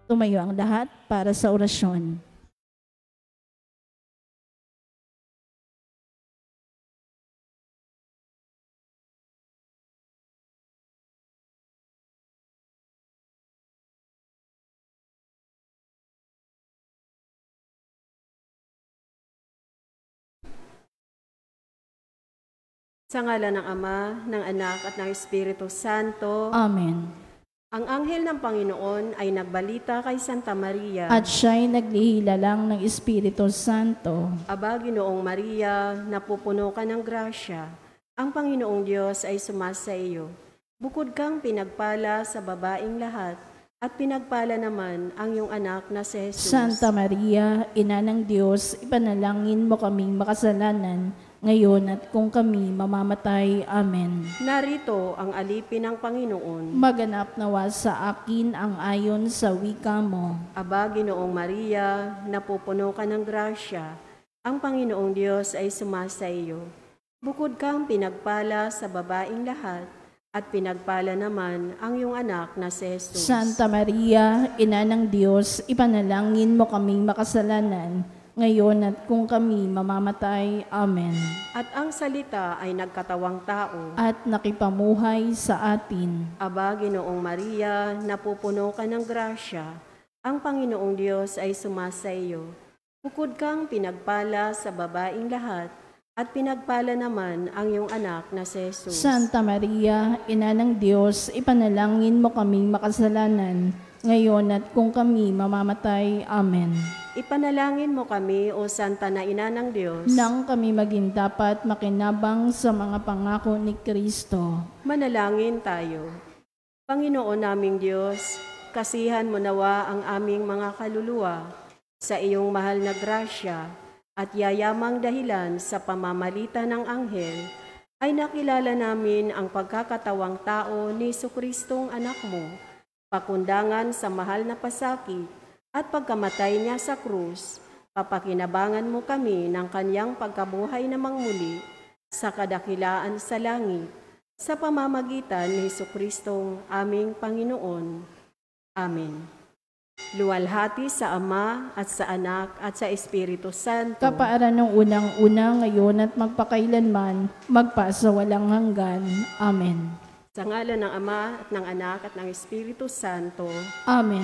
Tumayo ang lahat para sa orasyon. Sa ngalan ng Ama, ng Anak at ng Espiritu Santo. Amen. Ang anghel ng Panginoon ay nagbalita kay Santa Maria. At siya'y naglihilalang ng Espiritu Santo. Aba, Ginoong Maria, napupuno ka ng grasya. Ang Panginoong Diyos ay sumasa iyo. Bukod kang pinagpala sa babaing lahat, at pinagpala naman ang iyong anak na si Jesus. Santa Maria, Ina ng Diyos, ipanalangin mo kaming makasalanan, ngayon at kung kami mamamatay. Amen. Narito ang alipin ng Panginoon. Maganap nawa sa akin ang ayon sa wika mo. Aba, Ginoong Maria, napupuno ka ng grasya. Ang Panginoong Diyos ay sumasa iyo. Bukod kang pinagpala sa babaing lahat, at pinagpala naman ang iyong anak na si Jesus. Santa Maria, Ina ng Diyos, ipanalangin mo kaming makasalanan, ngayon at kung kami mamamatay. Amen. At ang salita ay nagkatawang tao. At nakipamuhay sa atin. Aba, Ginoong Maria, napupuno ka ng grasya. Ang Panginoong Diyos ay sumasa iyo. Bukod kang pinagpala sa babaing lahat, at pinagpala naman ang iyong anak na si Jesus. Santa Maria, Ina ng Diyos, ipanalangin mo kaming makasalanan, ngayon at kung kami mamamatay. Amen. Ipanalangin mo kami, O Santa na Ina ng Diyos, nang kami maging dapat makinabang sa mga pangako ni Kristo. Manalangin tayo. Panginoon naming Diyos, kasihan mo nawa ang aming mga kaluluwa sa iyong mahal na grasya, at yayamang dahilan sa pamamagitan ng anghel, ay nakilala namin ang pagkakatawang tao ni Jesucristong anak mo, pakundangan sa mahal na pasakit at pagkamatay niya sa krus. Papakinabangan mo kami ng kanyang pagkabuhay na mangmuli sa kadakilaan sa langit, sa pamamagitan ni Jesucristong aming Panginoon. Amen. Luwalhati sa Ama at sa Anak at sa Espiritu Santo. Kapaaran ng unang-una, ngayon at magpakailanman, magpasawalang hanggan. Amen. Sa ngalan ng Ama at ng Anak at ng Espiritu Santo. Amen.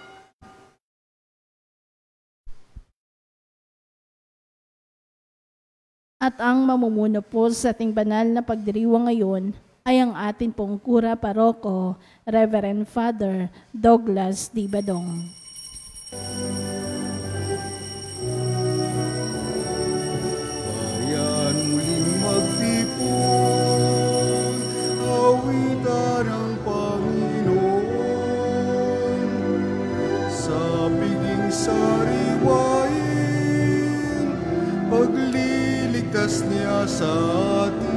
At ang mamumuno po sa ating banal na pagdiriwang ngayon ay ang ating pong Kura Paroko, Reverend Father Douglas D. Badong. Bayan muling magtipon, awitan ang Panginoon, sa piging sariwain, pagliligtas niya sa atin.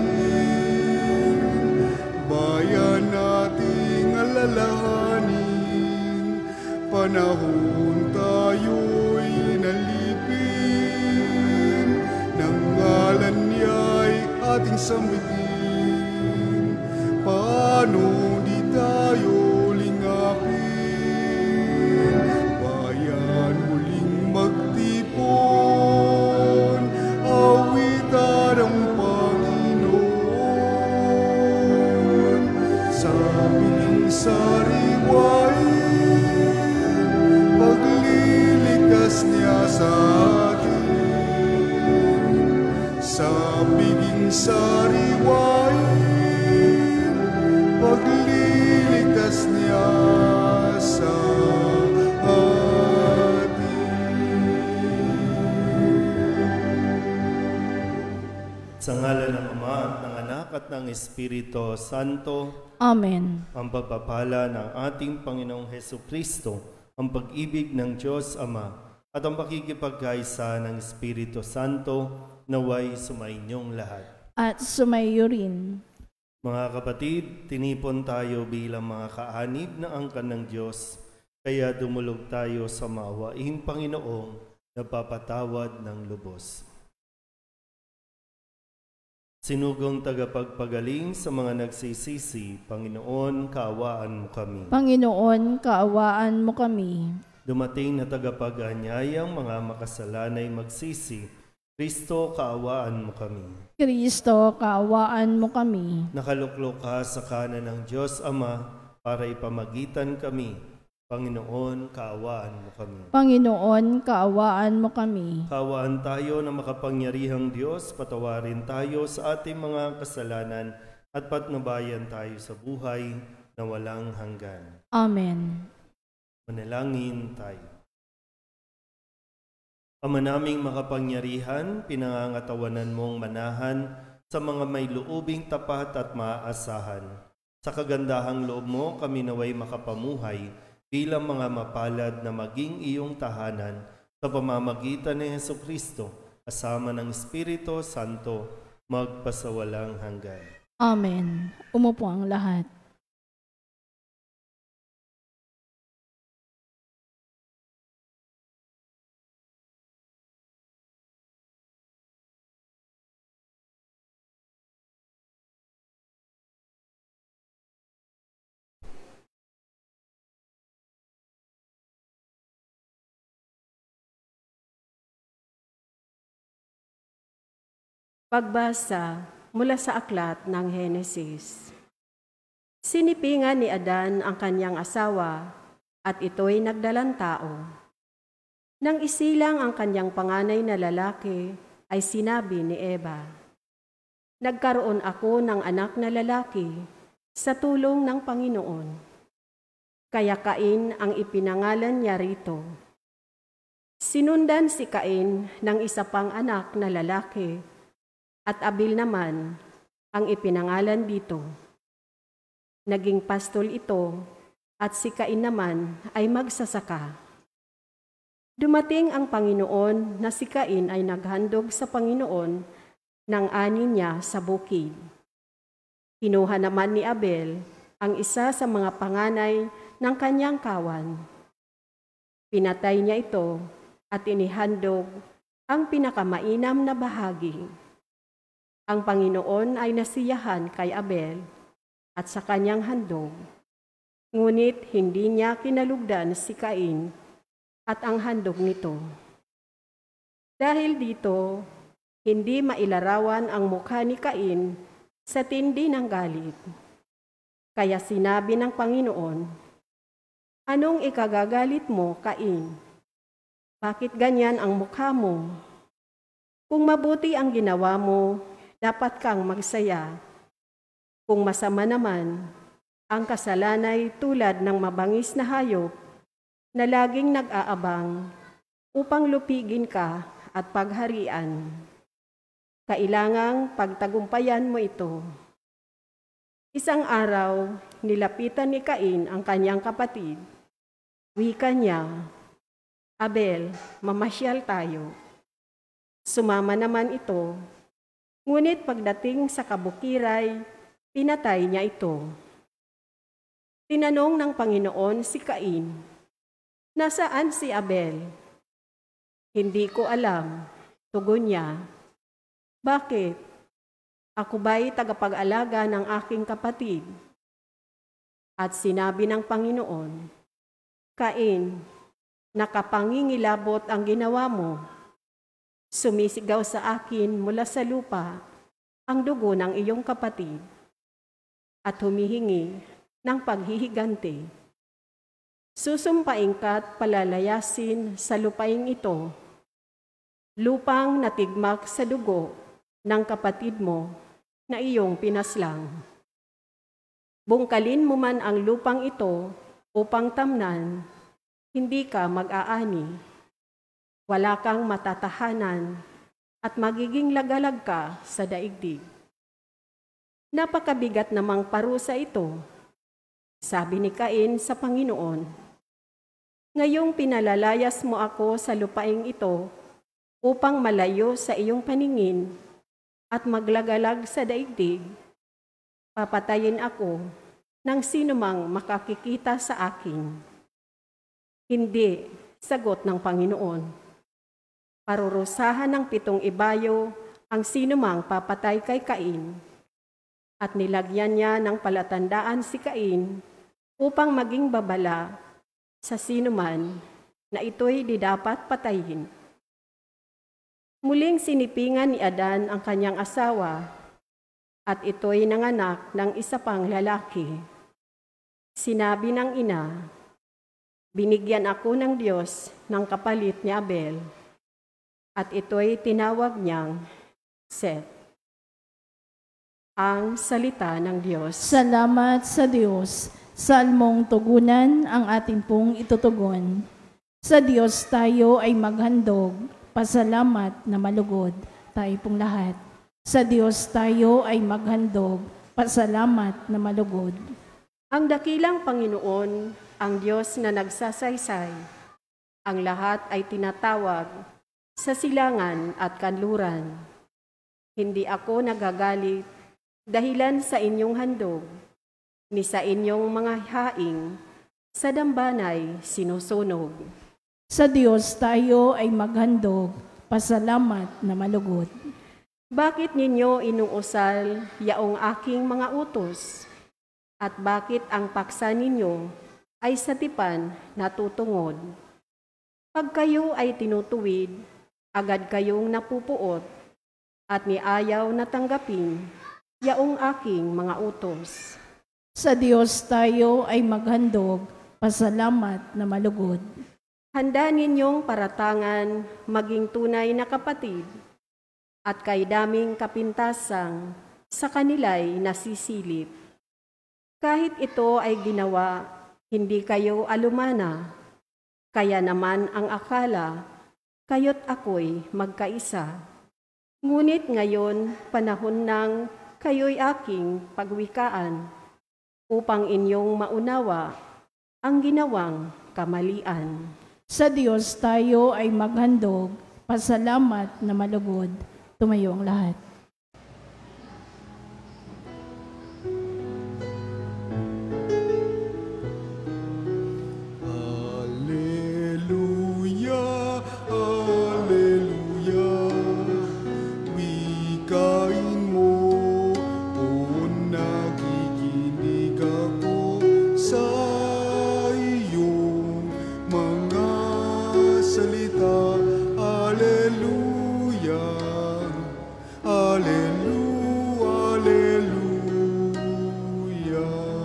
Bayan nating alalahanin, panahon tayo'y nalipin, ng ngalan niya'y ating sambitin. Paano di tayo lingapin? Bayan muling magtipon, awitan ang Panginoon, sa piling sariwain, pagliligtas niya sa atin. Sa piging sariwain, pagliligtas niya sa atin. Sa ngalan ng Ama at ng Anak at ng Espiritu Santo. Amen. Ang pagpapala ng ating Panginoong Hesukristo, ang pag-ibig ng Diyos Ama, at ang pakikipagkaisa ng Espiritu Santo, naway sumainyong lahat. At sumayo rin. Mga kapatid, tinipon tayo bilang mga kaanib na angkan ng Diyos, kaya dumulog tayo sa maawaing Panginoong napapatawad ng lubos. Sinugong tagapagpagaling sa mga nagsisisi, Panginoon, kaawaan mo kami. Panginoon, kaawaan mo kami. Dumating na tagapag-anyayang mga makasalanay magsisi. Kristo, kaawaan mo kami. Kristo, kaawaan mo kami. Nakaluklok ka sa kanan ng Diyos Ama para ipamagitan kami. Panginoon, kaawaan mo kami. Panginoon, kaawaan mo kami. Kaawaan tayo na makapangyarihang Diyos, patawarin tayo sa ating mga kasalanan at patnubayan tayo sa buhay na walang hanggan. Amen. Manalangin tayo. Ama naming makapangyarihan, pinangangatawanan mong manahan sa mga may luubing tapat at maaasahan. Sa kagandahang loob mo, kami naway makapamuhay bilang mga mapalad na maging iyong tahanan sa pamamagitan ni Jesucristo, kasama ng Espiritu Santo, magpasawalang hanggan. Amen. Umupo ang lahat. Pagbasa mula sa aklat ng Henesis. Sinipingan ni Adan ang kanyang asawa at ito'y nagdalang tao. Nang isilang ang kanyang panganay na lalaki, ay sinabi ni Eva, "Nagkaroon ako ng anak na lalaki sa tulong ng Panginoon." Kaya Cain ang ipinangalan niya rito. Sinundan si Cain ng isa pang anak na lalaki, at Abel naman ang ipinangalan dito. Naging pastol ito at si Cain naman ay magsasaka. Dumating ang Panginoon na si Cain ay naghandog sa Panginoon ng ani niya sa bukid. Kinuha naman ni Abel ang isa sa mga panganay ng kanyang kawan. Pinatay niya ito at inihandog ang pinakamainam na bahagi. Ang Panginoon ay nasiyahan kay Abel at sa kanyang handog, ngunit hindi niya kinalugdan si Cain at ang handog nito. Dahil dito, hindi mailarawan ang mukha ni Cain sa tindi ng galit. Kaya sinabi ng Panginoon, "Anong ikagagalit mo, Cain? Bakit ganyan ang mukha mo? Kung mabuti ang ginawa mo, dapat kang magsaya. Kung masama naman, ang kasalanay tulad ng mabangis na hayop na laging nag-aabang upang lupigin ka at pagharian. Kailangang pagtagumpayan mo ito." Isang araw, nilapitan ni Cain ang kanyang kapatid. Wika niya, "Abel, mamasyal tayo." Sumama naman ito. Ngunit pagdating sa kabukiray, pinatay niya ito. Tinanong ng Panginoon si Cain, "Nasaan si Abel?" "Hindi ko alam," tugon niya. "Bakit? Ako ba'y tagapag-alaga ng aking kapatid?" At sinabi ng Panginoon, "Cain, nakapangingilabot ang ginawa mo. Sumisigaw sa akin mula sa lupa ang dugo ng iyong kapatid at humihingi ng paghihiganti. Susumpain ka't palalayasin sa lupaing ito, lupang natigmak sa dugo ng kapatid mo na iyong pinaslang. Bungkalin mo man ang lupang ito upang tamnan, hindi ka mag-aani. Wala kang matatahanan at magiging lagalag ka sa daigdig." "Napakabigat namang parusa ito," sabi ni Cain sa Panginoon. "Ngayong pinalalayas mo ako sa lupaing ito upang malayo sa iyong paningin at maglagalag sa daigdig, papatayin ako ng sinumang makakikita sa akin." "Hindi," sagot ng Panginoon. "Parurusahan ng 7 ibayo ang sinumang papatay kay Cain." At nilagyan niya ng palatandaan si Cain upang maging babala sa sinuman na ito'y di dapat patayin. Muling sinipingan ni Adan ang kanyang asawa at ito'y nanganak ng isa pang lalaki. Sinabi ng ina, "Binigyan ako ng Diyos ng kapalit ni Abel," at ito'y tinawag niyang Seth. Ang salita ng Diyos. Salamat sa Diyos. Salmong tugunan ang ating pong itutugon. Sa Diyos tayo ay maghandog, pasalamat na malugod. Tayo pong lahat. Sa Diyos tayo ay maghandog, pasalamat na malugod. Ang dakilang Panginoon, ang Diyos na nagsasaysay, ang lahat ay tinatawag sa silangan at kanluran. Hindi ako nagagalit dahilan sa inyong handog, ni sa inyong mga haing, sa dambanay sinusunog. Sa Diyos tayo ay maghandog, pasalamat na malugod. Bakit ninyo inuusal yaong aking mga utos? At bakit ang paksa ninyo ay sa tipan natutungod? Pag kayo ay tinutuwid, agad kayong napupuot, at niayaw na tanggapin yaong aking mga utos. Sa Diyos tayo ay maghandog, pasalamat na malugod. Handa ninyong paratangan maging tunay na kapatid, at kay daming kapintasang sa kanila'y nasisilip. Kahit ito ay ginawa, hindi kayo alumana, kaya naman ang akala, kayo't ako'y magkaisa. Ngunit ngayon, panahon ng kayo'y aking pagwikaan, upang inyong maunawa ang ginawang kamalian. Sa Diyos tayo ay maghandog, pasalamat na malugod. Tumayo ang lahat. Alleluia, alleluia. Wikain mo, o nakikinig ako sa iyong mga salita. Alleluia, alleluia, alleluia.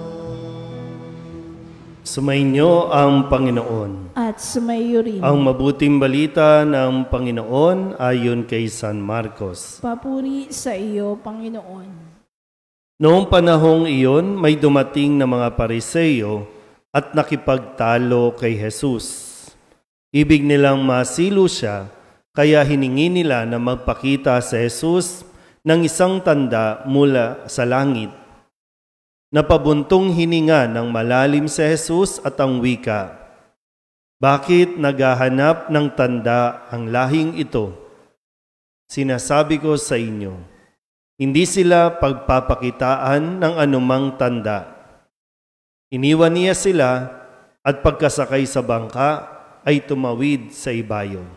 Sumainyo ang Panginoon. At sumayo rin. Ang mabuting balita ng Panginoon ayon kay San Marcos. Papuri sa iyo, Panginoon. Noong panahong iyon, may dumating na mga Pariseyo at nakipagtalo kay Jesus. Ibig nilang masilo siya, kaya hiningi nila na magpakita sa Jesus ng isang tanda mula sa langit. Napabuntong hininga ng malalim si Jesus at ang wika, "Bakit naghahanap ng tanda ang lahing ito? Sinasabi ko sa inyo, hindi sila pagpapakitaan ng anumang tanda." Iniwan niya sila at pagkasakay sa bangka ay tumawid sa ibayo.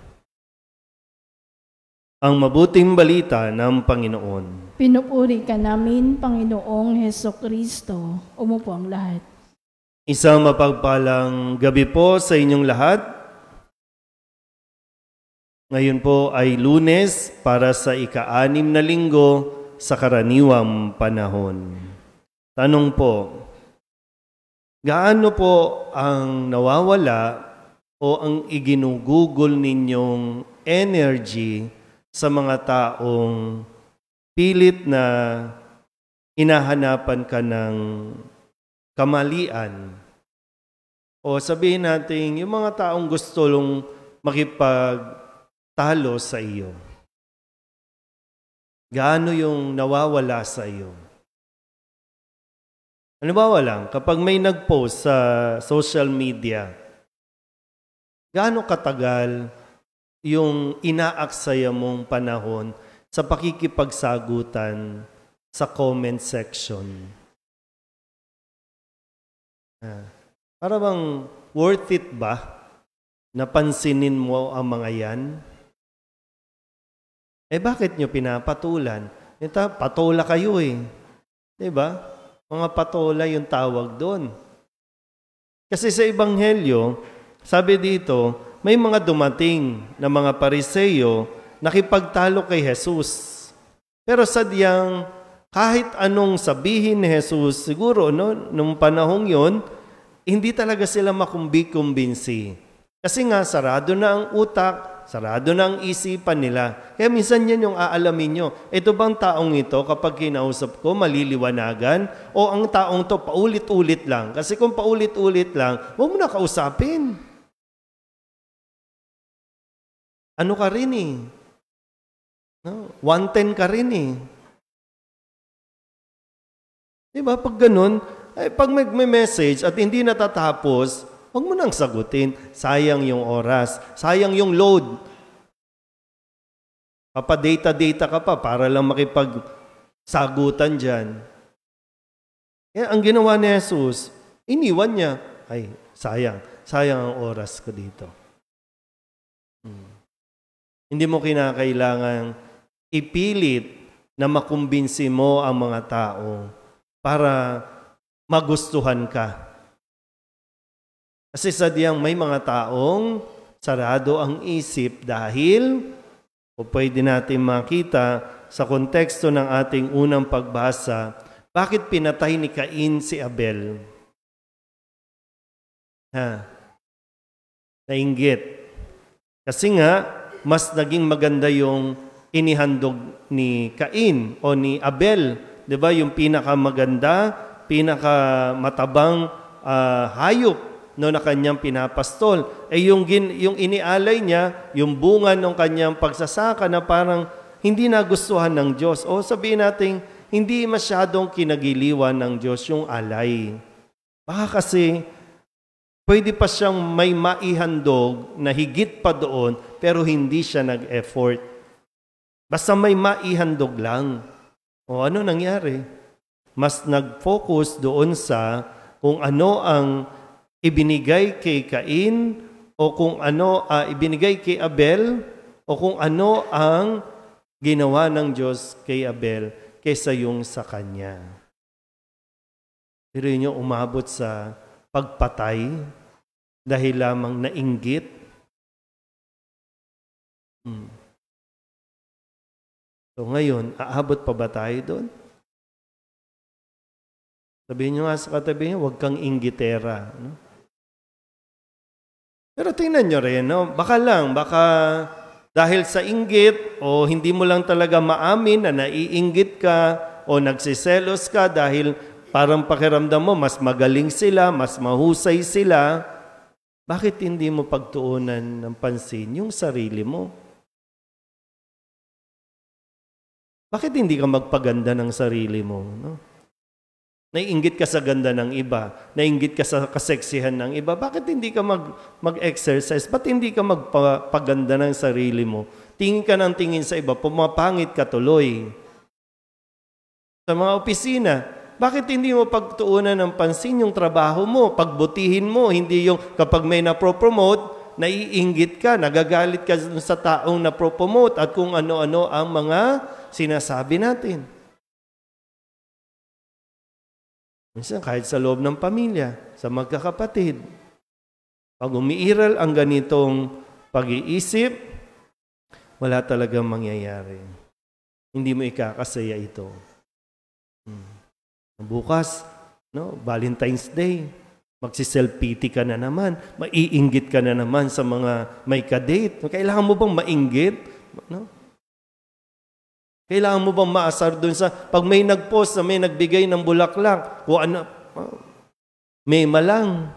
Ang mabuting balita ng Panginoon. Pinupuri ka namin, Panginoong Hesukristo. Umupo ang lahat. Isang mapagpalang gabi po sa inyong lahat. Ngayon po ay Lunes para sa ika-6 na linggo sa karaniwang panahon. Tanong po, gaano po ang nawawala o ang iginugugol ninyong energy sa mga taong pilit na hinahanapan ka ng kamalian? O sabihin natin, yung mga taong gusto lang makipagtalo sa iyo. Gaano yung nawawala sa iyo? Halimbawa lang, kapag may nag-post sa social media, gaano katagal yung inaaksaya mong panahon sa pakikipagsagutan sa comment section? Para bang worth it ba na pansinin mo ang mga yan? Bakit nyo pinapatulan? Patola kayo eh. Diba? Mga patola yung tawag doon. Kasi sa Ebanghelyo, sabi dito, may mga dumating na mga Pariseo nakipagtalo kay Jesus. Pero sadyang kahit anong sabihin ni Jesus, siguro nung panahong yon, hindi talaga sila makumbi-kumbinsi. Kasi nga sarado na ang utak, sarado na ang isipan nila. Kaya minsan yan yung aalamin nyo. Ito bang taong ito kapag kinausap ko, maliliwanagan? O ang taong to paulit-ulit lang? Kasi kung paulit-ulit lang, huwag mo na kausapin. Ano ka rin eh? No? 110 ka rin eh. Diba? Pag ganun, pag may message at hindi natatapos, huwag mo nang sagutin. Sayang yung oras. Sayang yung load. Papadata-data ka pa para lang makipagsagutan dyan. Kaya ang ginawa ni Jesus, iniwan niya. Ay, sayang. Sayang ang oras ko dito. Hindi mo kinakailangang ipilit na makumbinsi mo ang mga tao para magustuhan ka. Kasi sadyang may mga taong sarado ang isip dahil, o pwede natin makita sa konteksto ng ating unang pagbasa, bakit pinatay ni Cain si Abel? Nainggit. Kasi nga, mas naging maganda yung inihandog ni Cain o ni Abel. Diba? Yung pinakamaganda, pinakamatabang hayop na kanyang pinapastol. Yung inialay niya, yung bunga ng kanyang pagsasaka na parang hindi nagustuhan ng Diyos. O sabihin natin, hindi masyadong kinagiliwan ng Diyos yung alay. Baka kasi pwede pa siyang may maihandog na higit pa doon, pero hindi siya nag-effort. Basta may maihandog lang. O ano nangyari? Mas nag-focus doon sa kung ano ang ibinigay kay Cain, o kung ano ibinigay kay Abel, o kung ano ang ginawa ng Diyos kay Abel kaysa yung sa kanya. Pero yun yung umabot sa pagpatay dahil lamang nainggit. So ngayon, aabot pa ba tayo doon? Sabihin nyo nga sa katabi nyo, huwag kang inggitera. No? Pero tingnan nyo rin, no? Baka dahil sa inggit o hindi mo lang talaga maamin na naiinggit ka o nagsiselos ka dahil parang pakiramdam mo, mas magaling sila, mas mahusay sila, bakit hindi mo pagtuunan ng pansin yung sarili mo? Bakit hindi ka magpaganda ng sarili mo? No? Naiinggit ka sa ganda ng iba, naiinggit ka sa kaseksihan ng iba, bakit hindi ka mag-exercise? Ba't hindi ka magpaganda ng sarili mo? Tingin ka ng tingin sa iba, pumapangit ka tuloy. Sa mga opisina, bakit hindi mo pagtuunan ng pansin yung trabaho mo, pagbutihin mo, hindi yung kapag may napropromote, naiinggit ka, nagagalit ka sa taong napropromote at kung ano-ano ang mga sinasabi natin. Minsan kahit sa loob ng pamilya, sa magkakapatid, pag umiiral ang ganitong pag-iisip, wala talagang mangyayari. Hindi mo ikakasaya ito. Bukas, Valentine's Day, magsiself-pity ka na naman, maiinggit ka na naman sa mga may kadate. Kailangan mo bang mainggit? No? Kailangan mo bang maasar dun sa, pag may nag-post na may nagbigay ng bulaklak, o ano, may malang.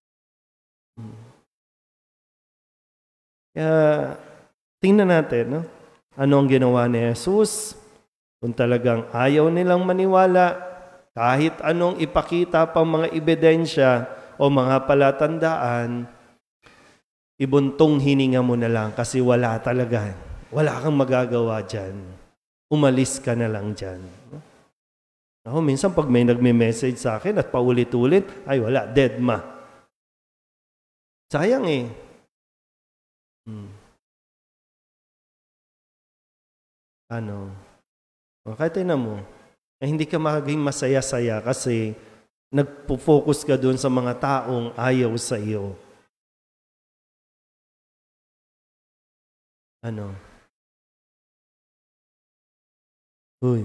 Kaya, tingnan natin, no? Ano ang ginawa ni Jesus? Kung talagang ayaw nilang maniwala, kahit anong ipakita pang mga ebidensya o mga palatandaan, ibuntong hininga mo na lang kasi wala talaga. Wala kang magagawa dyan. Umalis ka na lang dyan. Minsan pag may nagme-message sa akin at paulit-ulit, ay wala, dead ma. Sayang eh. Kahit tingnan mo, hindi ka maging masaya-saya kasi nagpo-focus ka doon sa mga taong ayaw sa iyo. Ano? Uy.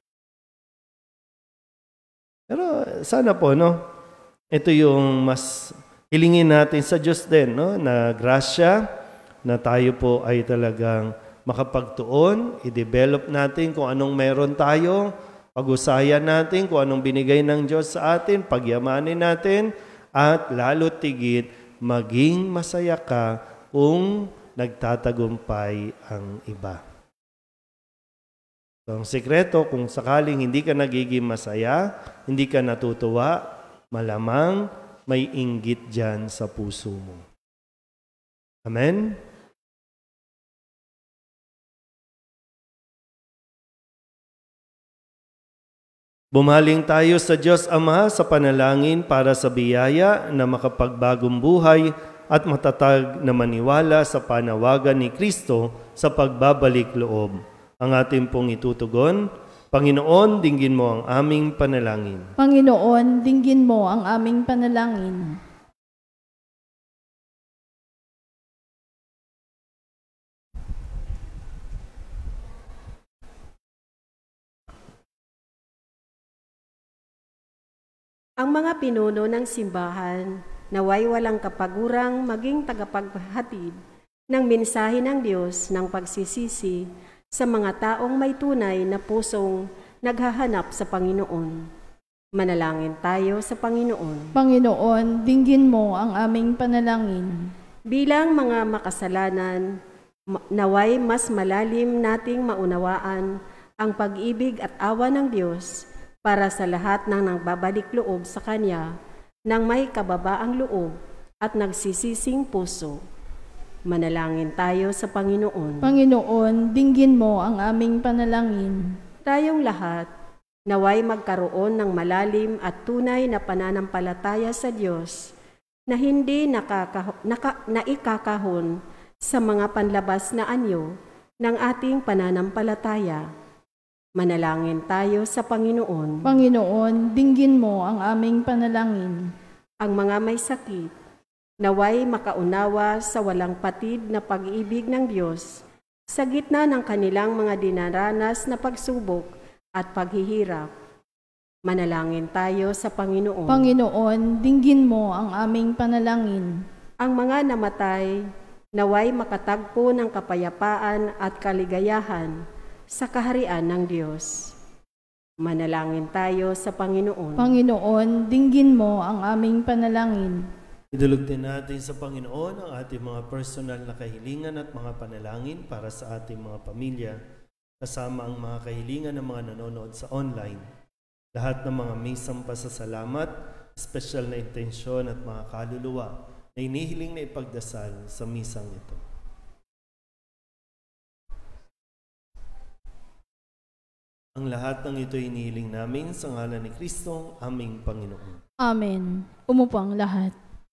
Pero sana po, no? Ito yung mas hilingin natin sa Diyos din, no? Na grasya, na tayo po ay talagang makapagtuon, i-develop natin kung anong meron tayo, pag-usayan natin kung anong binigay ng Diyos sa atin, pagyamanin natin, at lalo tigit, maging masaya ka kung nagtatagumpay ang iba. So, ang sekreto, kung sakaling hindi ka nagiging masaya, hindi ka natutuwa, malamang may inggit dyan sa puso mo. Amen? Bumaling tayo sa Diyos Ama sa panalangin para sa biyaya na makapagbagong buhay at matatag na maniwala sa panawagan ni Kristo sa pagbabalik loob. Ang ating pong itutugon, Panginoon, dinggin mo ang aming panalangin. Panginoon, dinggin mo ang aming panalangin. Ang mga pinuno ng simbahan, naway walang kapagurang maging tagapaghatid ng mensahe ng Diyos ng pagsisisi sa mga taong may tunay na pusong naghahanap sa Panginoon. Manalangin tayo sa Panginoon. Panginoon, dinggin mo ang aming panalangin. Bilang mga makasalanan, naway mas malalim nating maunawaan ang pag-ibig at awa ng Diyos para sa lahat ng nagbabalik loob sa Kanya nang may kababaang loob at nagsisising puso. Manalangin tayo sa Panginoon. Panginoon, dinggin mo ang aming panalangin. Tayong lahat, naway magkaroon ng malalim at tunay na pananampalataya sa Diyos na hindi naikakahon sa mga panlabas na anyo ng ating pananampalataya. Manalangin tayo sa Panginoon. Panginoon, dinggin mo ang aming panalangin. Ang mga may sakit, naway makaunawa sa walang patid na pag-ibig ng Diyos sa gitna ng kanilang mga dinaranas na pagsubok at paghihirap. Manalangin tayo sa Panginoon. Panginoon, dinggin mo ang aming panalangin. Ang mga namatay, naway makatagpo ng kapayapaan at kaligayahan sa kaharian ng Diyos. Manalangin tayo sa Panginoon. Panginoon, dinggin mo ang aming panalangin. Idulog din natin sa Panginoon ang ating mga personal na kahilingan at mga panalangin para sa ating mga pamilya, kasama ang mga kahilingan ng mga nanonood sa online. Lahat ng mga misang pasasalamat, espesyal na intensyon at mga kaluluwa na inihiling na ipagdasal sa misang ito. Ang lahat ng ito inihiling namin sa ngalan ni Kristo, aming Panginoon. Amen. Umupo ang lahat.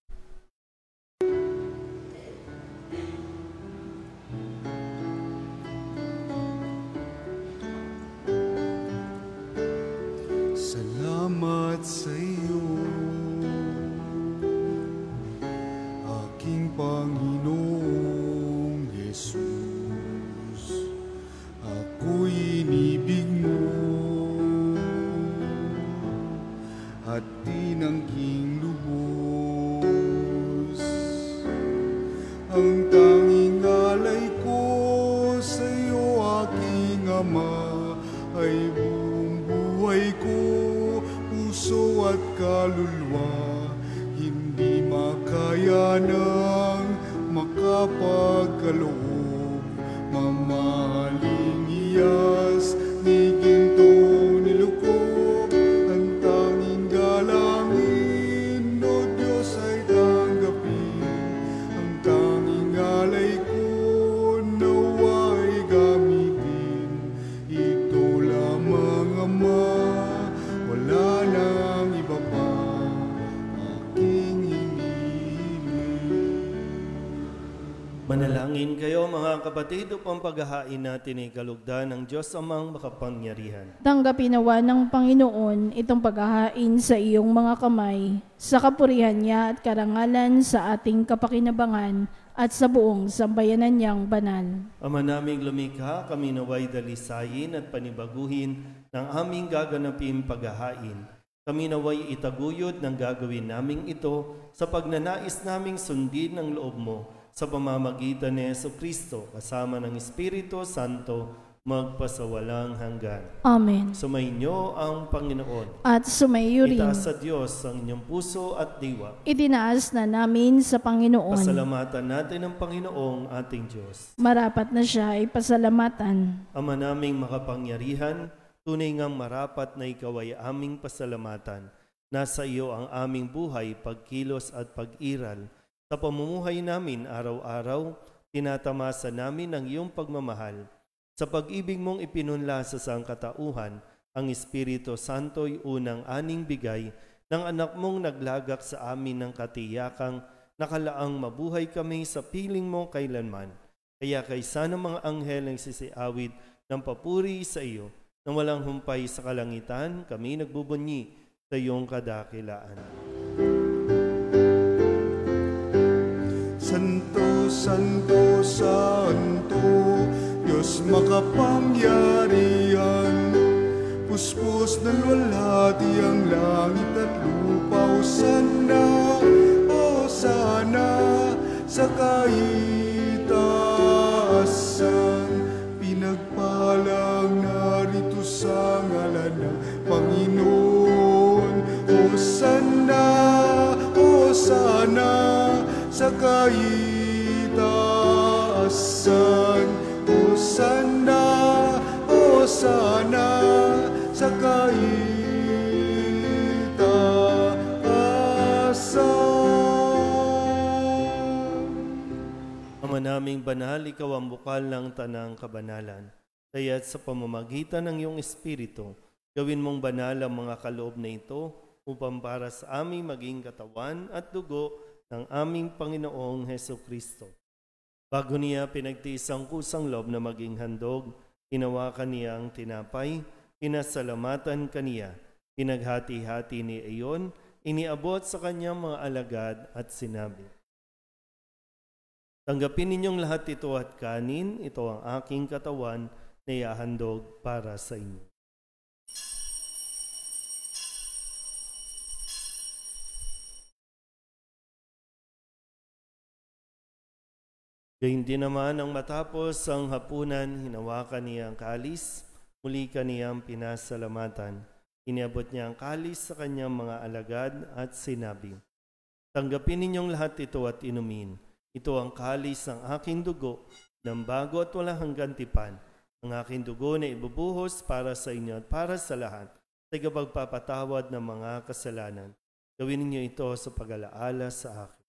Salamat sa iyo, aking Panginoong Jesus. Ako'y inibig mo at tinangking lubos. Ang tanging alay ko sa iyo, aking Ama, ay buong buhay ko, puso at kaluluwa, hindi makaya ng makapagkaloob. Mamahaling iyas ni gintong nilukog, ang tanging dalangin, o Diyos, ay tanggapin. Ang tanging alay ko, nawa'y gamitin. Ito lamang, Ama, wala nang iba pa aking hinihiling. Manalangin kayo mga kapatid upang paghahain natin ay kalugdan ng Diyos Amang makapangyarihan. Tanggapin nawa ng Panginoon itong paghahain sa iyong mga kamay, sa kapurihan niya at karangalan sa ating kapakinabangan at sa buong sambayanan niyang banal. Ama naming lumikha, kami naway dalisayin at panibaguhin ng aming gaganaping paghahain. Kami naway itaguyod ng gagawin naming ito sa pagnanais naming sundin ang loob mo sa pamamagitan ni Jesucristo kasama ng Espiritu Santo magpasawalang hanggan. Amen. Sumainyo ang Panginoon. At sumayo rin. Itaas sa Diyos ang inyong puso at diwa. Itinaas na namin sa Panginoon. Pasalamatan natin ang Panginoong ating Diyos. Marapat na siya ay pasalamatan. Ama naming makapangyarihan, tunay ngang marapat na ikaw ay aming pasalamatan. Nasa iyo ang aming buhay, pagkilos at pag-iral. Sa pamumuhay namin araw-araw, tinatamasa namin ang iyong pagmamahal. Sa pag-ibig mong ipinunla sa sangkatauhan, ang Espiritu Santo'y unang aning bigay ng anak mong naglagak sa amin ng katiyakang nakalaang mabuhay kami sa piling mo kailanman. Kaya kaysa ng mga anghel ang sisiawid ng papuri sa iyo, na walang humpay sa kalangitan, kami nagbubunyi sa iyong kadakilaan. Santo, Santo, Santo, Diyos makapangyarihan, puspos ng luwalhati ang langit at lupa. O sana sa kaitaasan, pinagpalang narito sa ngalan ng Panginoon. O sana sa kaitaasan, Hosanna sa kaitaasan. Ama naming banal, ikaw ang bukal ng tanang kabanalan. Kaya't sa pamamagitan ng iyong Espiritu, gawin mong banal ang mga kaloob na ito upang para sa aming maging katawan at dugo ng aming Panginoong Hesukristo. Bago niya pinagtiis ang kusang loob na maging handog, hinawakan niya ang tinapay, pinasalamatan kaniya, pinaghati-hati ni iyon, iniabot sa kanyang mga alagad at sinabi, "Tanggapin ninyong lahat ito at kanin, ito ang aking katawan na iahandog para sa inyo." Gayun din naman ang matapos ang hapunan, hinawakan niya ang kalis, muli kaniyang pinasalamatan. Iniabot niya ang kalis sa kanyang mga alagad at sinabi, "Tanggapin ninyong lahat ito at inumin. Ito ang kalis ng aking dugo, ng bago at walang hanggang tipan. Ang aking dugo na ibubuhos para sa inyo at para sa lahat, sa ikapagpapatawad ng mga kasalanan. Gawin ninyo ito sa pag-alaala sa akin."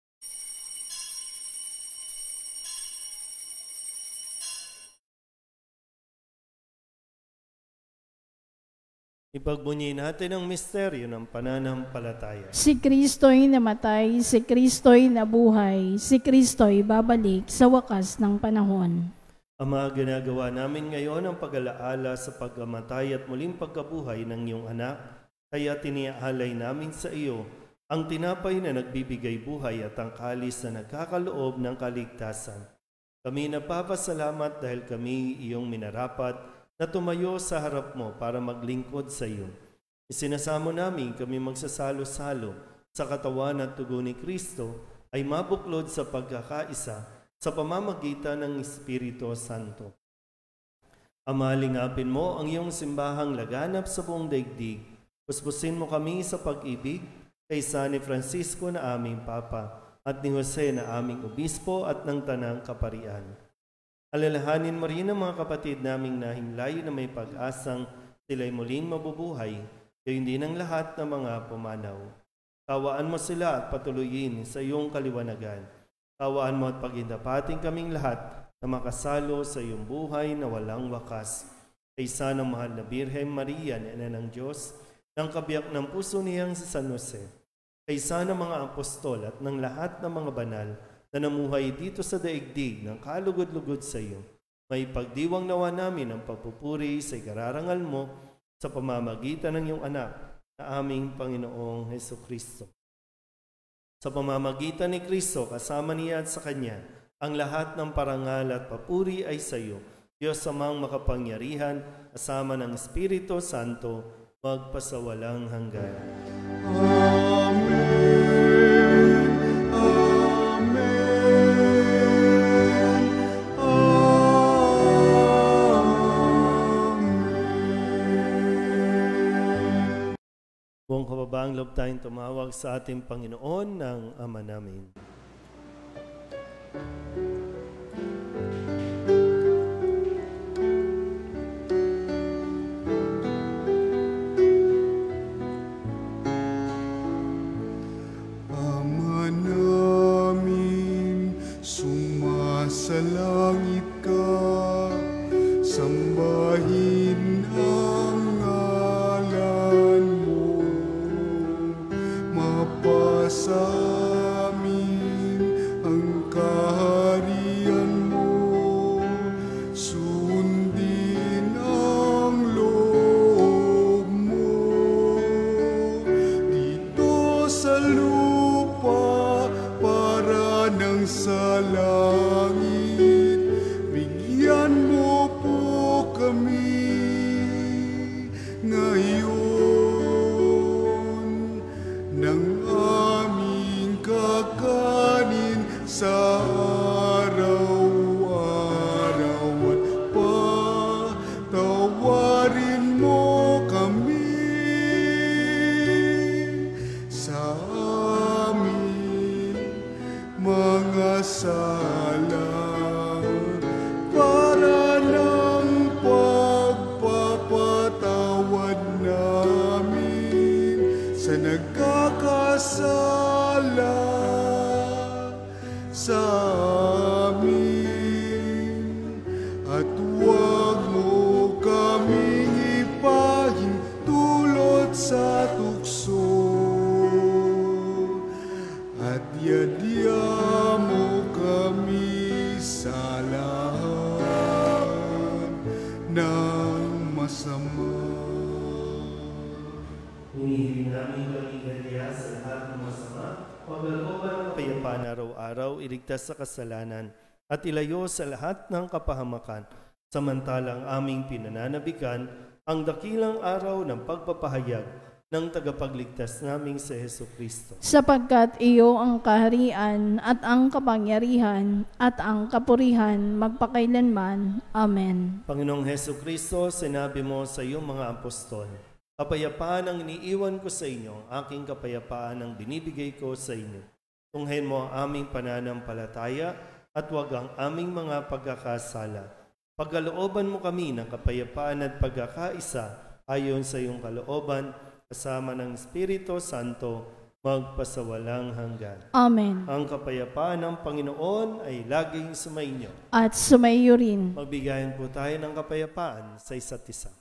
Ipagbunyi natin ang misteryo ng pananampalataya. Si Kristo'y namatay, si Kristo'y nabuhay, si Kristo'y babalik sa wakas ng panahon. Ama, ginagawa namin ngayon ang pag-alaala sa pagkamatay at muling pagkabuhay ng iyong anak, kaya tiniaalay namin sa iyo ang tinapay na nagbibigay buhay at ang kalis na nagkakaloob ng kaligtasan. Kami napapasalamat dahil kami iyong minarapat na tumayo sa harap mo para maglingkod sa iyo. Isinasamo namin kami magsasalo-salo sa katawan at dugo ni Kristo ay mabuklod sa pagkakaisa sa pamamagitan ng Espiritu Santo. Ama, lingapin mo ang iyong simbahang laganap sa buong daigdig. Puspusin mo kami sa pag-ibig kaysa ni Francisco na aming Papa at ni Jose na aming Obispo at ng Tanang Kaparian. Alalahanin mo rin ang mga kapatid naming nahimlay na may pag-asang sila'y muling mabubuhay, gayon din ang lahat ng mga pumanaw. Tawaan mo sila at patuloyin sa iyong kaliwanagan. Tawaan mo at paghindapating kaming lahat na makasalo sa iyong buhay na walang wakas. Kaysa ng mahal na Birhen Maria na Ina ng Diyos, ng kabiyak ng puso niyang si San Jose, kaysa ng mga apostol at ng lahat ng mga banal na namuhay dito sa daigdig ng kalugod-lugod sa iyo, may pagdiwang nawa namin ang pagpupuri sa ikararangal mo sa pamamagitan ng iyong anak na aming Panginoong Hesukristo. Sa pamamagitan ni Kristo, kasama niya at sa Kanya, ang lahat ng parangal at papuri ay sa iyo, Diyos amang makapangyarihan, kasama ng Espiritu Santo, magpasawalang hanggan. Amen. Amen. Amen. Buong kababaang loob tayong tumawag sa ating Panginoon ng Ama namin. Ama namin, sumasalangit ka, sambahin ang ngalan mo, mapasa amin ang kaharian mo, sundin ang loob mo, dito sa lupa para ng sa langit. Bigyan mo po kami ngayon ng aming kakanin sa araw-araw at patawarin mo kami sa aming mga sala para ng pagpapatawad namin sa nagkakasala sa amin, at huwag mo kaming ipahintulot sa tukso, at yadya mo kami sa lahat ng masama. Hinihiling namin pag-igalya sa lahat ng masama, paglalooban ng kapayapaan araw-araw, iligtas sa kasalanan, at ilayo sa lahat ng kapahamakan, samantalang aming pinananabikan ang dakilang araw ng pagpapahayag ng tagapagligtas naming si Jesucristo. Sapagkat iyo ang kaharian at ang kapangyarihan at ang kapurihan magpakailanman. Amen. Panginoong Jesucristo, sinabi mo sa iyong mga apostol, kapayapaan ang iniiwan ko sa inyo, aking kapayapaan ang binibigay ko sa inyo. Tunghayin mo ang aming pananampalataya at huwag ang aming mga pagkakasala. Pagkalooban mo kami ng kapayapaan at pagkakaisa ayon sa iyong kalooban, kasama ng Espiritu Santo, magpasawalang hanggan. Amen. Ang kapayapaan ng Panginoon ay laging sumainyo. At sumaiyo rin. Magbigayan po tayo ng kapayapaan sa isa't isa.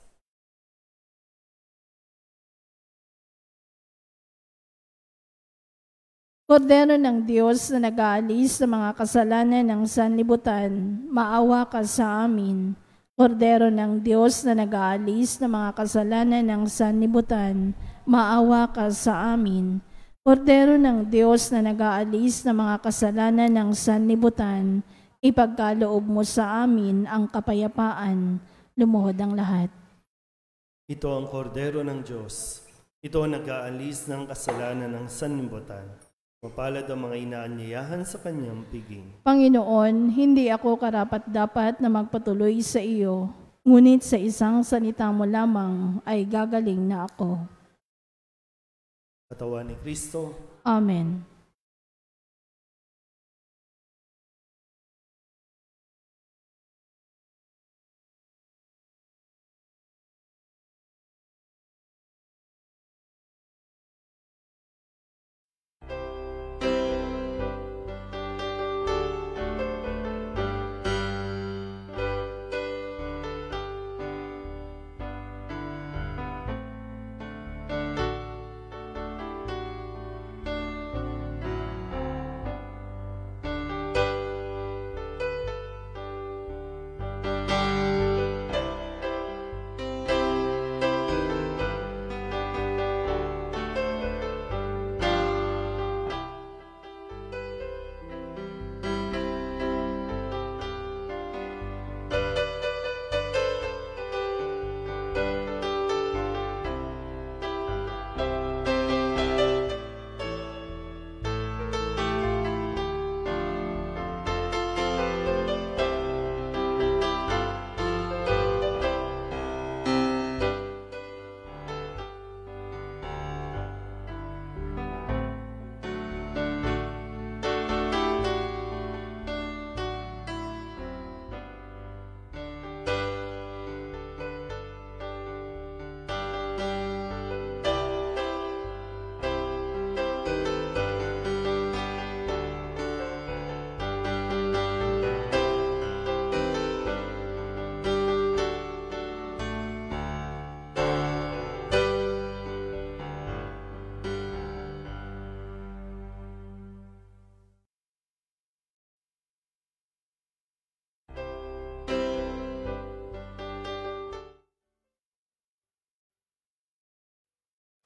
Kordero ng Diyos na nag-aalis sa mga kasalanan ng sanlibutan, maawa ka sa amin. Kordero ng Diyos na nag-aalis ng mga kasalanan ng sanlibutan, maawa ka sa amin. Kordero ng Diyos na nag-aalis ng mga kasalanan ng sanlibutan, ipagkaloob mo sa amin ang kapayapaan. Lumuhod ang lahat. Ito ang kordero ng Diyos. Ito ang nag-aalis ng kasalanan ng sanlibutan. Mapalad ang mga inaanyayahan sa kanyang piging. Panginoon, hindi ako karapat-dapat na magpatuloy sa iyo, ngunit sa isang salita mo lamang ay gagaling na ako. Katawan ni Kristo. Amen.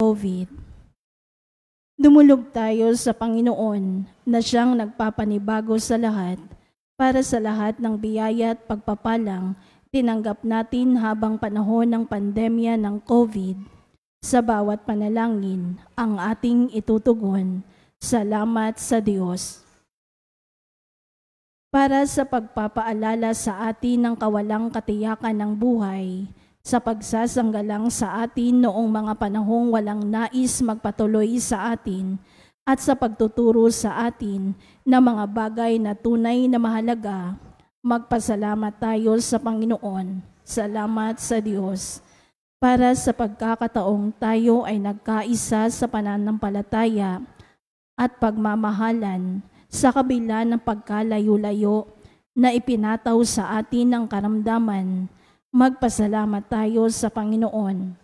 COVID. Dumulog tayo sa Panginoon na siyang nagpapanibago sa lahat para sa lahat ng biyaya at pagpapalang tinanggap natin habang panahon ng pandemya ng COVID. Sa bawat panalangin ang ating itutugon. Salamat sa Diyos. Para sa pagpapaalala sa atin ng kawalang katiyakan ng buhay, sa pagsasanggalang sa atin noong mga panahong walang nais magpatuloy sa atin at sa pagtuturo sa atin ng mga bagay na tunay na mahalaga, magpasalamat tayo sa Panginoon. Salamat sa Diyos. Para sa pagkakataong tayo ay nagkaisa sa pananampalataya at pagmamahalan sa kabila ng pagkalayo-layo na ipinataw sa atin ng karamdaman, magpasalamat tayo sa Panginoon.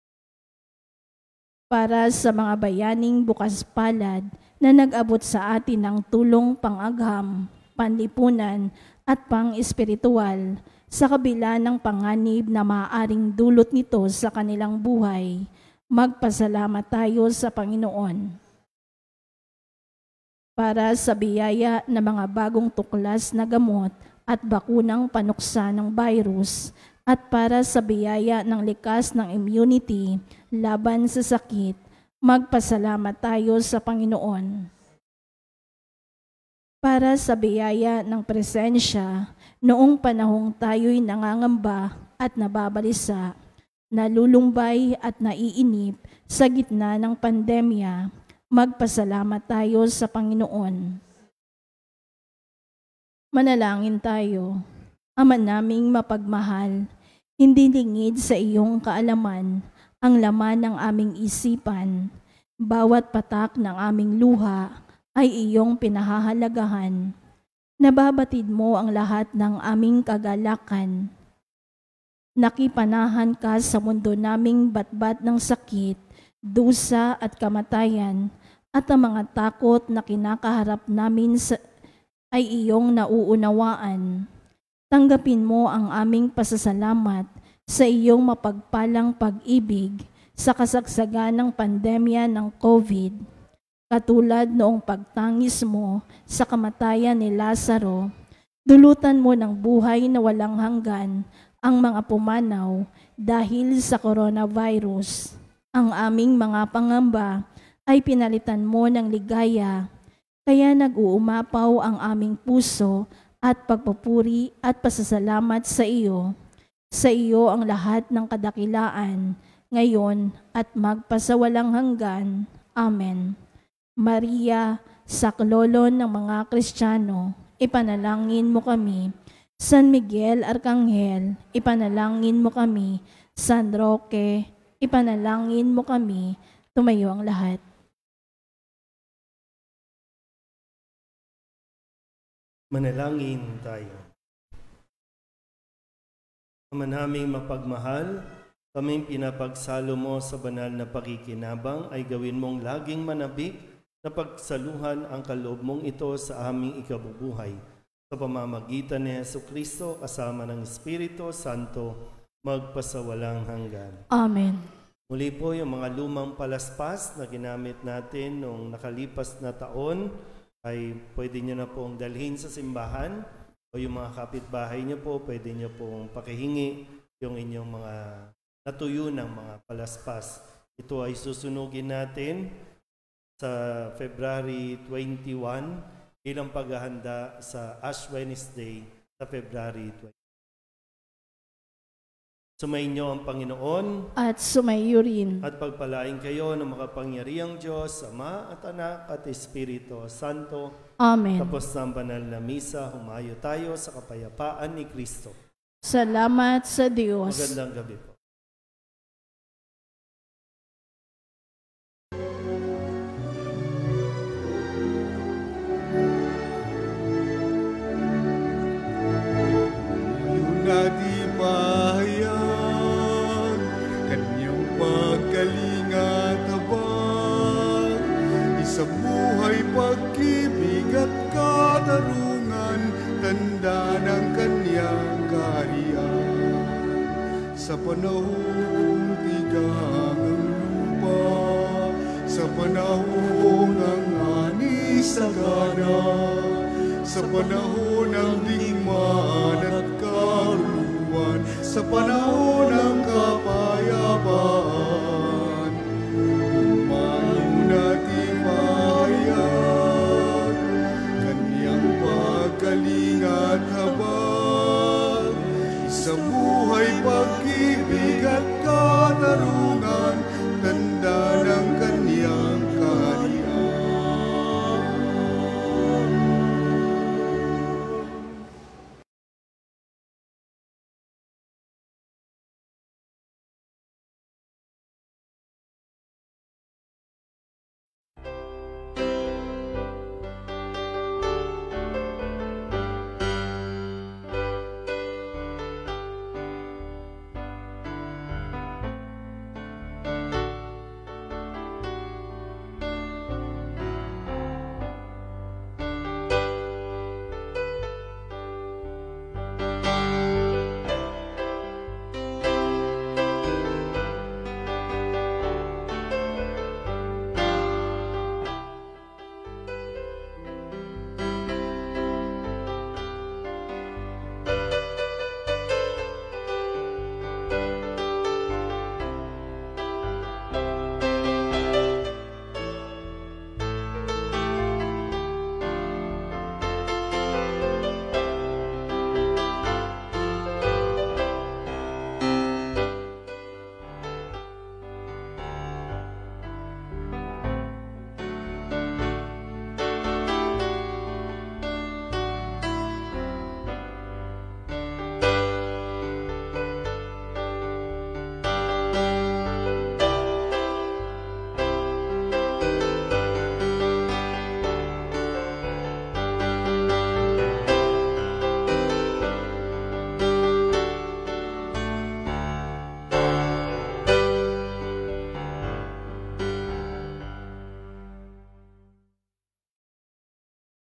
Para sa mga bayaning bukas palad na nag-abot sa atin ng tulong pang-agham, panlipunan at pang-espiritual sa kabila ng panganib na maaaring dulot nito sa kanilang buhay, magpasalamat tayo sa Panginoon. Para sa biyaya ng mga bagong tuklas na gamot at bakunang panuksa ng virus, at para sa biyaya ng likas ng immunity laban sa sakit, magpasalamat tayo sa Panginoon. Para sa biyaya ng presensya noong panahong tayo'y nangangamba at nababalisa, nalulumbay at naiinip sa gitna ng pandemya, magpasalamat tayo sa Panginoon. Manalangin tayo. Ama naming mapagmahal, hindi lingid sa iyong kaalaman ang laman ng aming isipan. Bawat patak ng aming luha ay iyong pinahahalagahan. Nababatid mo ang lahat ng aming kagalakan. Nakipanahan ka sa mundo naming batbat ng sakit, dusa at kamatayan, at ang mga takot na kinakaharap namin ay iyong nauunawaan. Tanggapin mo ang aming pasasalamat sa iyong mapagpalang pag-ibig sa kasagsagan ng pandemya ng COVID. Katulad noong pagtangis mo sa kamatayan ni Lazaro, dulutan mo ng buhay na walang hanggan ang mga pumanaw dahil sa coronavirus. Ang aming mga pangamba ay pinalitan mo ng ligaya, kaya nag-uumapaw ang aming puso at pagpupuri at pasasalamat sa iyo. Sa iyo ang lahat ng kadakilaan, ngayon at magpasawalang hanggan. Amen. Maria, saklolo ng mga Kristiyano, ipanalangin mo kami. San Miguel Arcangel, ipanalangin mo kami. San Roque, ipanalangin mo kami. Tumayo ang lahat. Manalangin tayo. Ama naming mapagmahal, kaming pinapagsalo mo sa banal na pakikinabang ay gawin mong laging manabik na pagsaluhan ang kaloob mong ito sa aming ikabubuhay. Sa pamamagitan ni Jesucristo kasama ng Espiritu Santo, magpasawalang hanggan. Amen. Muli po yung mga lumang palaspas na ginamit natin noong nakalipas na taon, ay pwede nyo na pong dalhin sa simbahan o yung mga kapitbahay nyo po, pwede nyo pong pakihingi yung inyong mga natuyo ng mga palaspas. Ito ay susunugin natin sa February 21 bilang paghahanda sa Ash Wednesday sa February 20. Sumainyo ang Panginoon At sumayo rin. at pagpalain kayo ng makapangyarihang Diyos, Ama at Anak at Espiritu Santo. Amen. Tapos ng banal na misa, humayo tayo sa kapayapaan ni Kristo. Salamat sa Diyos. Magandang gabi po. Pahayag, kanyang pagkalinga tabag, isang buhay pag-ibig at katarungan, tanda ng kanyang kaharian. Sa panahong tigang ang lupa, sa panahon ng ani sagana, sa panahon ng digmaan at karuluwan, sa panahon ng kapayapaan. Umayo natin mahayag kaniyang pagkalingat habag, sa buhay pag-ibig at katarungan,